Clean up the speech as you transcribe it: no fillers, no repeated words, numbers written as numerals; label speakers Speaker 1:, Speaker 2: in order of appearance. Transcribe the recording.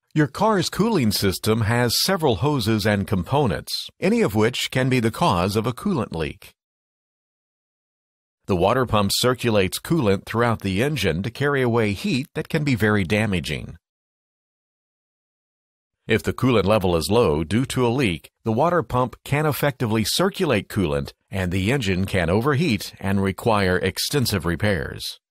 Speaker 1: Your car's cooling system has several hoses and components, any of which can be the cause of a coolant leak. The water pump circulates coolant throughout the engine to carry away heat that can be very damaging. If the coolant level is low due to a leak, the water pump can't effectively circulate coolant and the engine can overheat and require extensive repairs.